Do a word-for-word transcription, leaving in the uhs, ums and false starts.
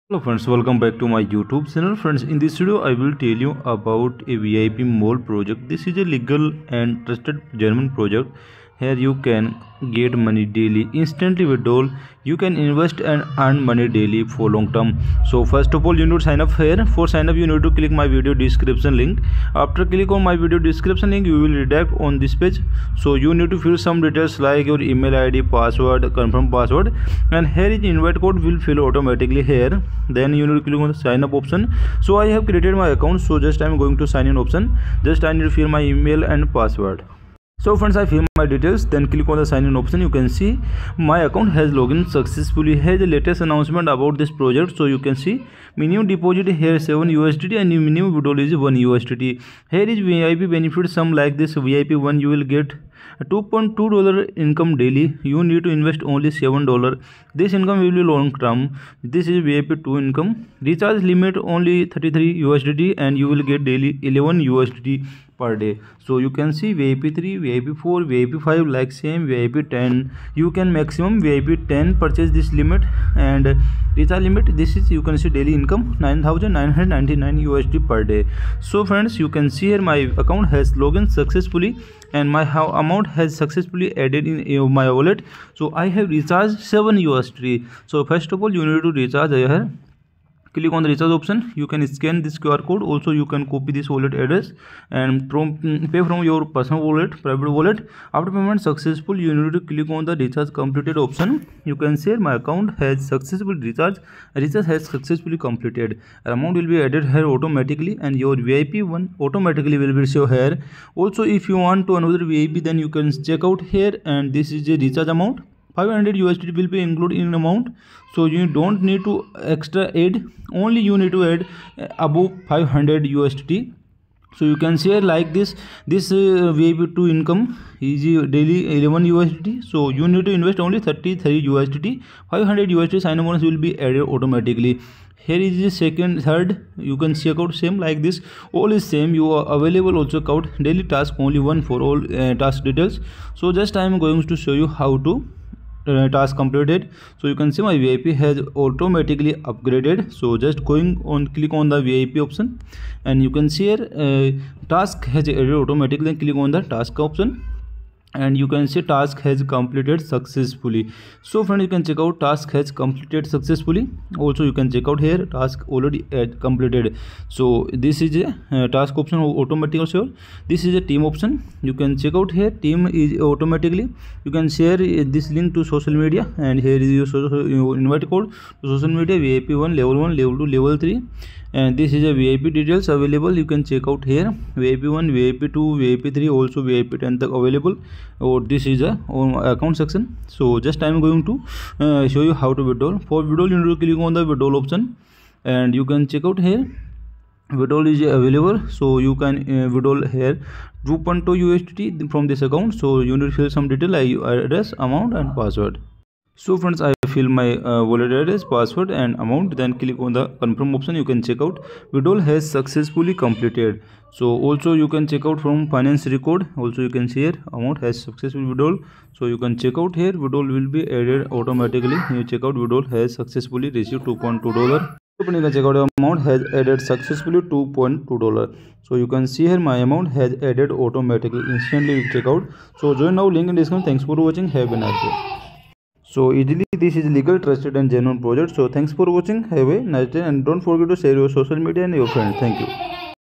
Hello friends, welcome back to my YouTube channel. Friends, in this video I will tell you about a V I P mall project. This is a legal and trusted German project. Here you can get money daily, instantly withdraw. You can invest and earn money daily for long term. So first of all, you need to sign up here. For sign up, you need to click my video description link. After click on my video description link, you will redirect on this page. So you need to fill some details like your email I D, password, confirm password, and here is invite code will fill automatically here. Then you need to click on the sign up option. So I have created my account, so just I am going to sign in option. Just I need to fill my email and password. So friends, I fill my details, then click on the sign in option. You can see my account has logged successfully. Here is the latest announcement about this project. So you can see minimum deposit here seven U S D T and minimum withdrawal is one U S D T. Here is V I P benefits, some like this. V I P one, you will get two point two dollar income daily. You need to invest only seven dollars. This income will be long term. This is V I P two income. Recharge limit only thirty-three U S D T and you will get daily eleven U S D T per day. So you can see V I P three, V I P four, V I P five, like same V I P ten. You can maximum V I P ten purchase this limit, and recharge limit, this is you can see daily income nine thousand nine hundred ninety-nine U S D per day. So friends, you can see here my account has logged in successfully and my how amount has successfully added in my wallet. So I have recharged seven U S D. So first of all, you need to recharge here. Click on the recharge option. You can scan this Q R code. Also you can copy this wallet address and from pay from your personal wallet, private wallet. After payment successful, you need to click on the recharge completed option. You can say my account has successfully recharged. Recharge has successfully completed. Amount will be added here automatically and your V I P one automatically will be show here. Also if you want to another V I P, then you can check out here, and this is a recharge amount. five hundred U S D T will be included in amount, so you don't need to extra add, only you need to add above five hundred U S D T. So you can share like this. This uh, V I P two income is daily eleven U S D T. So you need to invest only thirty-three U S D T. five hundred U S D T sign up bonus will be added automatically. Here is the second, third. You can check out same like this. All is same. You are available also count daily task only one for all uh, task details. So just I am going to show you how to Uh, task completed. So you can see my V I P has automatically upgraded. So just going on, click on the V I P option and you can see here uh, task has added automatically. Click on the task option and you can see task has completed successfully. So friends, you can check out task has completed successfully. Also you can check out here task already uh, completed. So this is a uh, task option automatically show. This is a team option. You can check out here team is automatically. You can share uh, this link to social media, and here is your, social, your invite code to social media. V I P one, level one, level two, level three, and this is a V I P details available. You can check out here V I P one, V I P two, V I P three, also V I P ten available. Or this is a account section. So just I am going to uh, show you how to withdraw. For withdrawal, you need to click on the withdrawal option and you can check out here withdrawal is available. So you can uh, withdraw here two point two U S D T from this account. So you need to fill some detail like address, amount and password. So friends, I fill my uh, wallet address, password and amount, then click on the confirm option. You can check out withdrawal has successfully completed. So also you can check out from finance record. Also you can see here amount has successfully withdrawal. So you can check out here withdrawal will be added automatically. You check out withdrawal has successfully received two point two dollars. You can check out amount has added successfully two point two dollars. So you can see here my amount has added automatically. Instantly you check out. So join now, link in description. Thanks for watching. Have a nice day. So easily this is legal, trusted and genuine project. So thanks for watching. Have a nice day and don't forget to share your social media and your friends. Thank you.